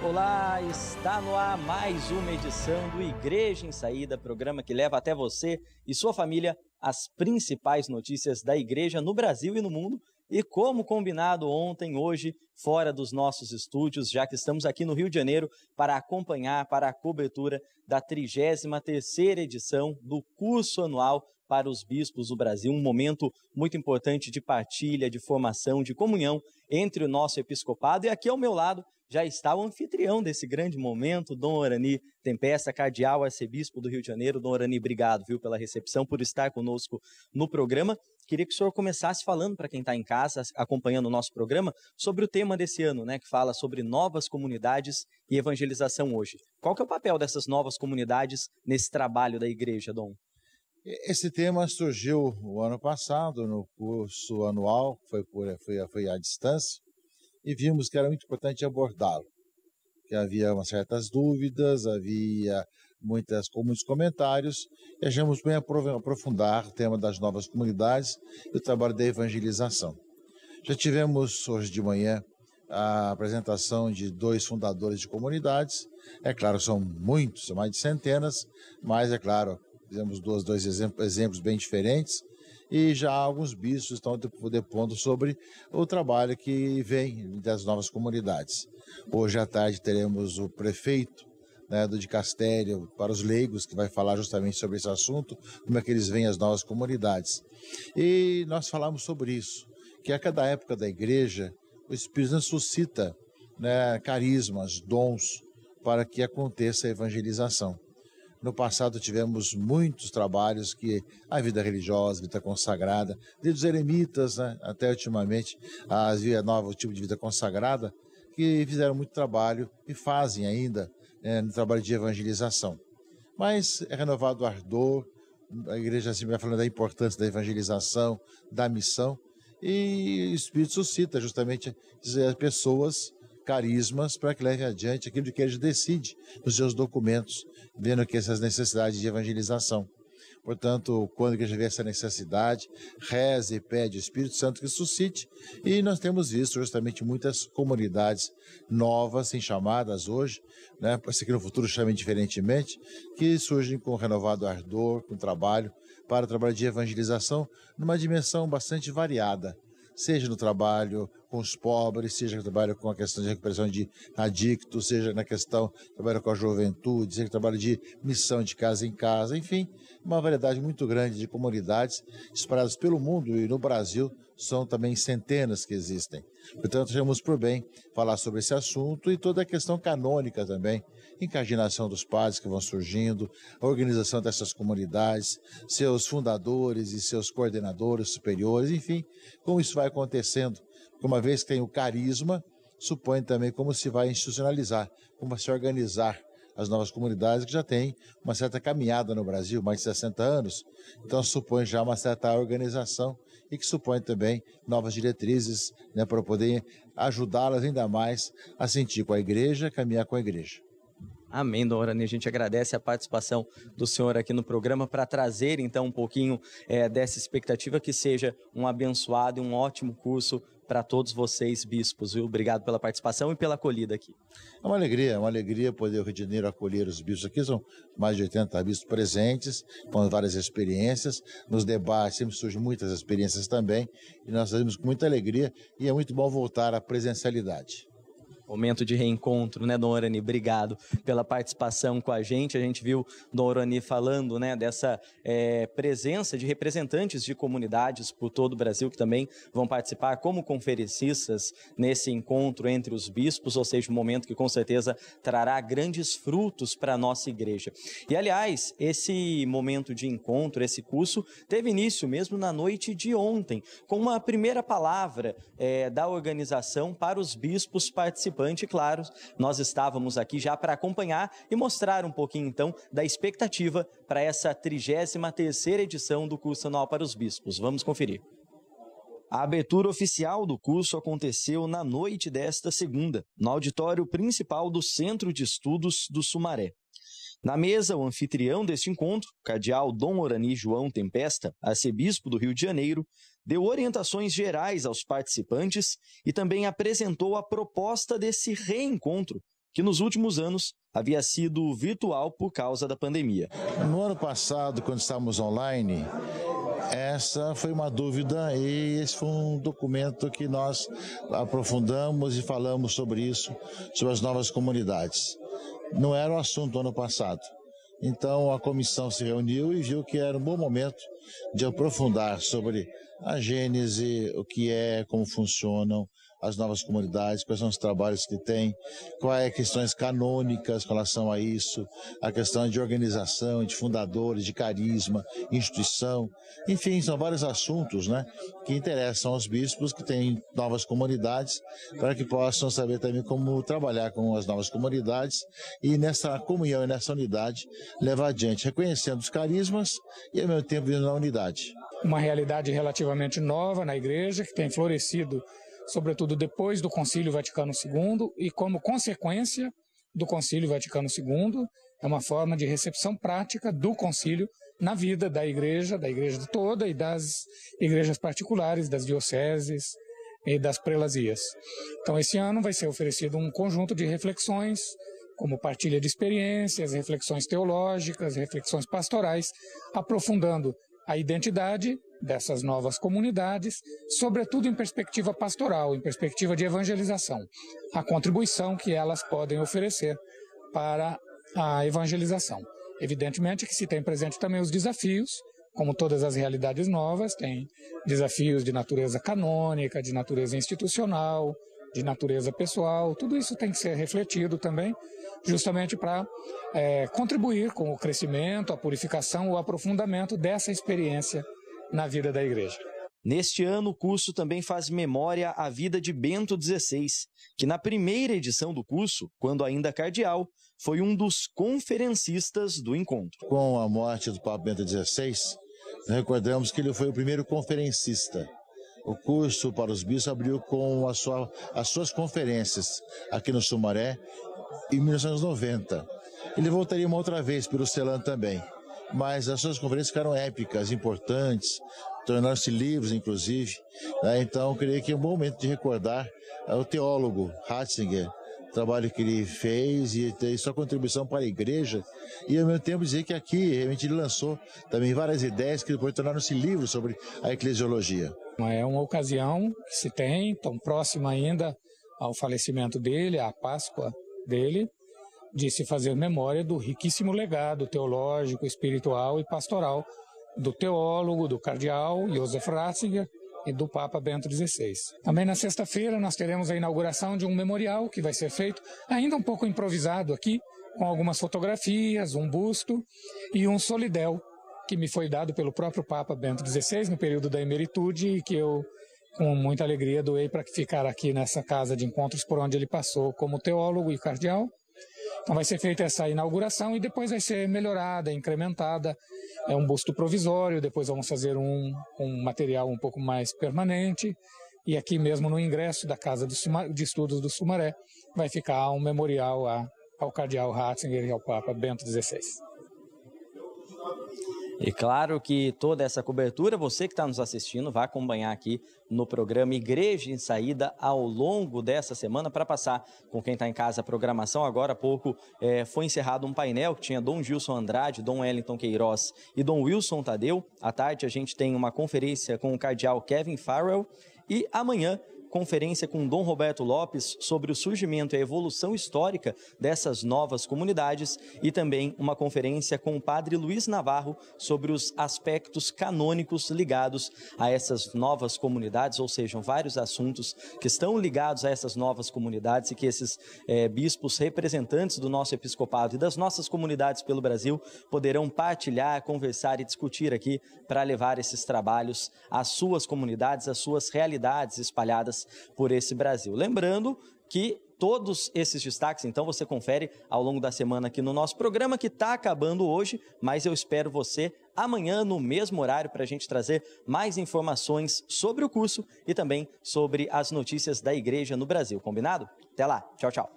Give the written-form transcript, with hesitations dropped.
Olá, está no ar mais uma edição do Igreja em Saída, programa que leva até você e sua família as principais notícias da igreja no Brasil e no mundo. E como combinado ontem, hoje, fora dos nossos estúdios, já que estamos aqui no Rio de Janeiro para acompanhar, para a cobertura da 33ª edição do curso anual para os bispos do Brasil, um momento muito importante de partilha, de formação, de comunhão entre o nosso episcopado. E aqui ao meu lado já está o anfitrião desse grande momento, Dom Orani Tempesta, cardeal arcebispo do Rio de Janeiro. Dom Orani, obrigado, pela recepção, por estar conosco no programa. Queria que o senhor começasse falando para quem está em casa, acompanhando o nosso programa, sobre o tema desse ano, né, que fala sobre novas comunidades e evangelização hoje. Qual que é o papel dessas novas comunidades nesse trabalho da igreja, Dom? Esse tema surgiu o ano passado, no curso anual, foi à distância, e vimos que era muito importante abordá-lo, que havia certas dúvidas, havia muitos comentários, e achamos bem aprofundar o tema das novas comunidades e o trabalho da evangelização. Já tivemos hoje de manhã a apresentação de 2 fundadores de comunidades. É claro, são muitos, são mais de centenas, mas é claro, fizemos dois exemplos bem diferentes, e já alguns bispos estão depondo sobre o trabalho que vem das novas comunidades. Hoje à tarde teremos o prefeito, do dicastério para os leigos, que vai falar justamente sobre esse assunto, como é que eles veem as novas comunidades. E nós falamos sobre isso, que a cada época da igreja, o Espírito Santo suscita carismas, dons, para que aconteça a evangelização. No passado tivemos muitos trabalhos que a vida religiosa, a vida consagrada, desde os eremitas, até ultimamente havia novo tipo de vida consagrada, que fizeram muito trabalho e fazem ainda no trabalho de evangelização. Mas é renovado o ardor, a igreja assim vai falando da importância da evangelização, da missão, e o Espírito suscita justamente as pessoas, carismas, para que leve adiante aquilo que ele decide nos seus documentos, vendo que essas necessidades de evangelização. Portanto, quando a igreja vê essa necessidade, reza e pede o Espírito Santo que suscite, e nós temos visto justamente muitas comunidades novas, assim chamadas hoje, para ser que no futuro chamem diferentemente, que surgem com renovado ardor, com trabalho, para o trabalho de evangelização, numa dimensão bastante variada, seja no trabalho com os pobres, seja no trabalho com a questão de recuperação de adictos, seja na questão do trabalho com a juventude, seja no trabalho de missão de casa em casa, enfim, uma variedade muito grande de comunidades espalhadas pelo mundo, e no Brasil são também centenas que existem. Portanto, achamos por bem falar sobre esse assunto e toda a questão canônica também, incardinação dos padres que vão surgindo, a organização dessas comunidades, seus fundadores e seus coordenadores superiores, enfim, como isso vai acontecendo. Uma vez que tem o carisma, supõe também como se vai institucionalizar, como vai se organizar as novas comunidades, que já têm uma certa caminhada no Brasil, mais de 60 anos, então supõe já uma certa organização e que supõe também novas diretrizes, para poder ajudá-las ainda mais a sentir com a igreja, caminhar com a igreja. Amém, Dom Orani. A gente agradece a participação do senhor aqui no programa para trazer, então, um pouquinho dessa expectativa, que seja um abençoado e um ótimo curso para todos vocês, bispos, viu? Obrigado pela participação e pela acolhida aqui. É uma alegria poder o Rio de Janeiro acolher os bispos aqui. São mais de 80 bispos presentes, com várias experiências. Nos debates sempre surgem muitas experiências também, e nós fazemos com muita alegria, e é muito bom voltar à presencialidade. Momento de reencontro, Dom Orani? Obrigado pela participação com a gente. A gente viu Dom Orani falando, dessa presença de representantes de comunidades por todo o Brasil, que também vão participar como conferencistas nesse encontro entre os bispos, ou seja, um momento que com certeza trará grandes frutos para a nossa igreja. E, aliás, esse momento de encontro, esse curso, teve início mesmo na noite de ontem, com uma primeira palavra da organização para os bispos participantes. Claro, nós estávamos aqui já para acompanhar e mostrar um pouquinho, então, da expectativa para essa 33ª edição do curso anual para os bispos. Vamos conferir. A abertura oficial do curso aconteceu na noite desta segunda, no auditório principal do Centro de Estudos do Sumaré. Na mesa, o anfitrião deste encontro, o cardeal Dom Orani João Tempesta, arcebispo do Rio de Janeiro, deu orientações gerais aos participantes e também apresentou a proposta desse reencontro, que nos últimos anos havia sido virtual por causa da pandemia. No ano passado, quando estávamos online, essa foi uma dúvida e esse foi um documento que nós aprofundamos e falamos sobre isso, sobre as novas comunidades. Não era o assunto do ano passado. Então a comissão se reuniu e viu que era um bom momento de aprofundar sobre a gênese, o que é, como funcionam as novas comunidades, quais são os trabalhos que tem, quais questões canônicas com relação a isso, a questão de organização, de fundadores, de carisma, instituição, enfim, são vários assuntos, né, que interessam aos bispos que têm novas comunidades, para que possam saber também como trabalhar com as novas comunidades e nessa comunhão e nessa unidade levar adiante, reconhecendo os carismas e ao mesmo tempo vivendo na unidade. Uma realidade relativamente nova na Igreja, que tem florescido sobretudo depois do Concílio Vaticano II e como consequência do Concílio Vaticano II, é uma forma de recepção prática do Concílio na vida da Igreja toda e das igrejas particulares, das dioceses e das prelazias. Então esse ano vai ser oferecido um conjunto de reflexões, como partilha de experiências, reflexões teológicas, reflexões pastorais, aprofundando a identidade dessas novas comunidades, sobretudo em perspectiva pastoral, em perspectiva de evangelização, a contribuição que elas podem oferecer para a evangelização. Evidentemente que se tem presente também os desafios, como todas as realidades novas, tem desafios de natureza canônica, de natureza institucional, de natureza pessoal, tudo isso tem que ser refletido também, justamente para contribuir com o crescimento, a purificação, o aprofundamento dessa experiência na vida da Igreja. Neste ano, o curso também faz memória à vida de Bento XVI, que na primeira edição do curso, quando ainda cardeal, foi um dos conferencistas do encontro. Com a morte do Papa Bento XVI, recordamos que ele foi o primeiro conferencista. O curso para os bispos abriu com as suas conferências aqui no Sumaré em 1990. Ele voltaria uma outra vez pelo Celã também, mas as suas conferências ficaram épicas, importantes, tornaram-se livros, inclusive. Então, eu creio que é um bom momento de recordar o teólogo Ratzinger, o trabalho que ele fez e sua contribuição para a Igreja, e ao mesmo tempo dizer que aqui realmente ele lançou também várias ideias que depois tornaram-se livros sobre a eclesiologia. É uma ocasião que se tem, tão próxima ainda ao falecimento dele, à Páscoa dele, de se fazer memória do riquíssimo legado teológico, espiritual e pastoral do teólogo, do cardeal Joseph Ratzinger e do Papa Bento XVI. Também na sexta-feira nós teremos a inauguração de um memorial que vai ser feito, ainda um pouco improvisado aqui, com algumas fotografias, um busto e um solidel, que me foi dado pelo próprio Papa Bento XVI no período da emeritude e que eu, com muita alegria, doei para ficar aqui nessa casa de encontros por onde ele passou como teólogo e cardeal. Então vai ser feita essa inauguração e depois vai ser melhorada, incrementada. É um busto provisório, depois vamos fazer um material um pouco mais permanente. E aqui mesmo no ingresso da Casa de Estudos do Sumaré vai ficar um memorial ao cardeal Ratzinger e ao Papa Bento XVI. E claro que toda essa cobertura, você que está nos assistindo, vai acompanhar aqui no programa Igreja em Saída ao longo dessa semana para passar com quem está em casa a programação. Agora há pouco foi encerrado um painel que tinha Dom Gilson Andrade, Dom Wellington Queiroz e Dom Wilson Tadeu. À tarde a gente tem uma conferência com o cardeal Kevin Farrell e amanhã conferência com Dom Roberto Lopes sobre o surgimento e a evolução histórica dessas novas comunidades e também uma conferência com o padre Luiz Navarro sobre os aspectos canônicos ligados a essas novas comunidades, ou seja, vários assuntos que estão ligados a essas novas comunidades e que esses bispos representantes do nosso episcopado e das nossas comunidades pelo Brasil poderão partilhar, conversar e discutir aqui para levar esses trabalhos às suas comunidades, às suas realidades espalhadas por esse Brasil. Lembrando que todos esses destaques, então, você confere ao longo da semana aqui no nosso programa, que está acabando hoje, mas eu espero você amanhã no mesmo horário para a gente trazer mais informações sobre o curso e também sobre as notícias da Igreja no Brasil. Combinado? Até lá. Tchau, tchau.